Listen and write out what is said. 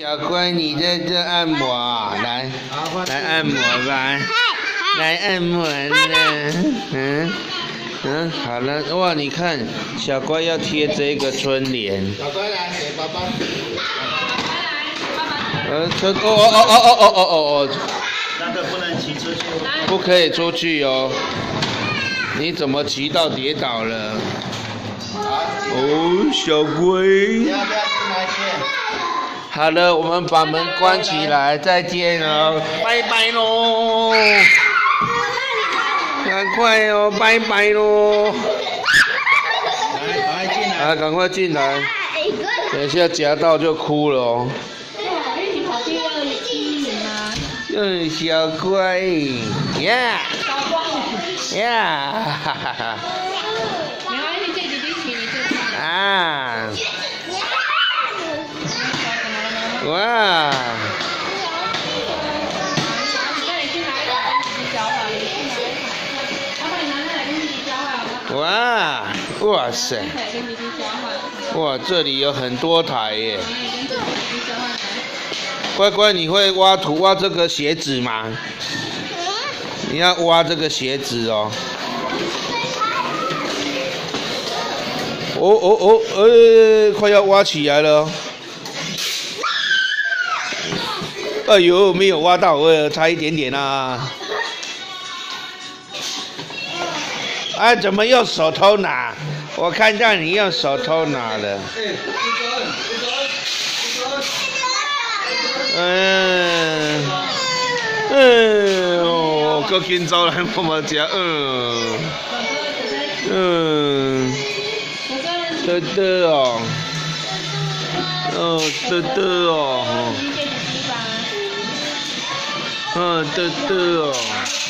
小乖，你在这按摩啊？来按摩吧，来按摩了。好了，哇，你看，小乖要贴这个春联。小乖来，给爸爸。 那个不能骑出去。 不可以出去哦。你怎么骑到跌倒了？哦，小龟。 要不要去哪里？ 好了，我们把门关起来，再见哦，拜拜喽！赶快哦，拜拜喽！来，赶快进来！等一下夹到就哭了哦。小乖呀呀，哈哈哈！啊！哇！哇！哇塞！哇，这里有很多台耶！乖乖，你会挖这个鞋子吗？你要挖这个鞋子哦。快要挖起来了。哎呦，没有挖到，差一点点啊！哎，怎么用手偷拿？我看到你用手偷拿了。我紧走来我们家，得哦，得哦。得哦。